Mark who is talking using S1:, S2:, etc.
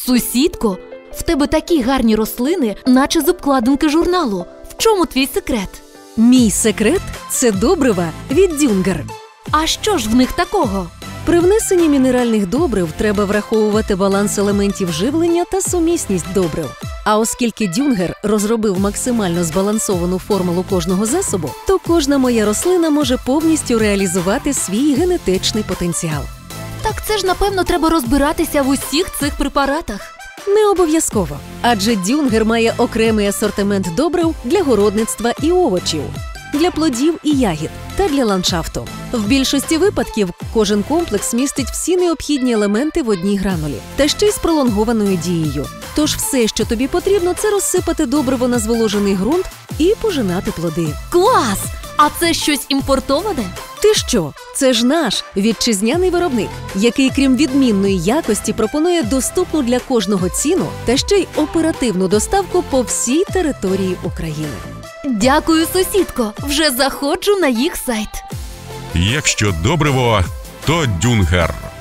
S1: Сусідко, в тебе такі гарні рослини, наче з обкладинки журналу. В чому твій секрет?
S2: Мій секрет – це добрива від Дюнгер.
S1: А що ж в них такого?
S2: При внесенні мінеральних добрив треба враховувати баланс елементів живлення та сумісність добрив. А оскільки Дюнгер розробив максимально збалансовану формулу кожного засобу, то кожна моя рослина може повністю реалізувати свій генетичний потенціал.
S1: Так це ж, напевно, треба розбиратися в усіх цих препаратах.
S2: Не обов'язково, адже Дюнгер має окремий асортимент добрив для городництва і овочів, для плодів і ягід та для ландшафту. В більшості випадків кожен комплекс містить всі необхідні елементи в одній гранулі, та ще й з пролонгованою дією. Тож все, що тобі потрібно, це розсипати добриво на зволожений ґрунт і пожинати плоди.
S1: Клас! А це щось імпортоване?
S2: Ти що? Це ж наш вітчизняний виробник, який, крім відмінної якості, пропонує доступну для кожного ціну та ще й оперативну доставку по всій території України.
S1: Дякую, сусідко! Вже заходжу на їх сайт.
S3: Якщо добриво, то Дюнгер.